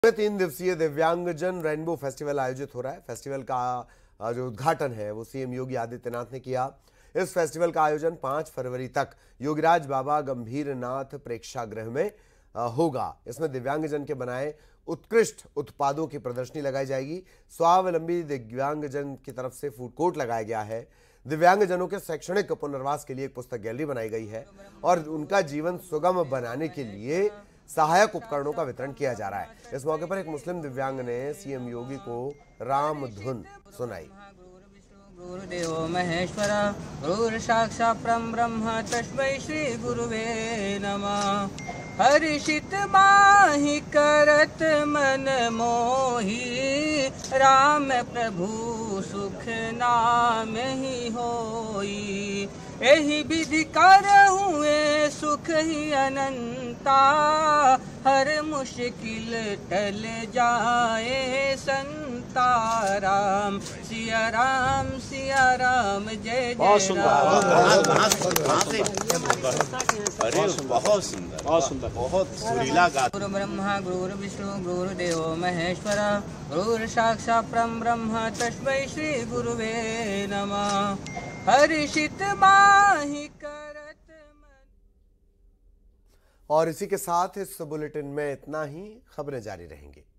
3 दिवसीय दिव्यांगजन rainbow festival आयोजित हो रहा है। फेस्टिवल का जो उद्घाटन है वो सीएम योगी आदित्यनाथ ने किया। इस फेस्टिवल का आयोजन 5 फरवरी तक योगीराज बाबा गंभीरनाथ प्रेक्षागृह में होगा। इसमें दिव्यांगजन के बनाए उत्कृष्ट उत्पादों की प्रदर्शनी लगाई जाएगी। स्वावलंबी दिव्यांगजन की तरफ से फूड कोर्ट लगाया गया है। दिव्यांगजनों के शैक्षणिक पुनर्वास के लिए एक पुस्तक गैलरी बनाई गई है और उनका जीवन सुगम बनाने के लिए सहायक उपकरणों का वितरण किया जा रहा है। इस मौके पर एक मुस्लिम दिव्यांग ने सीएम योगी को राम धुन सुनाई। गुरुदेवो महेश्वर गुरु साक्षात् परम ब्रह्म तस्मै श्री गुरुवे नमः। हर्षित माहि करत मन मोहि राम प्रभु सुख नाम ही होई। एहि विधि करहुए सुख ही अनंता हर मुश्किल टल जाए संता। राम सिया राम जय जय अरे बहुत सुंदर बहुत सुरीला गाता। गुरु ब्रह्मा गुरु विष्णु गुरुदेवो महेश्वर गुरु साक्षात् परम ब्रह्म तस्मै श्री गुरुवे नमः। हर्षित माहि करत मन। और इसी के साथ इस बुलेटिन में इतना ही। खबरें जारी रहेंगी।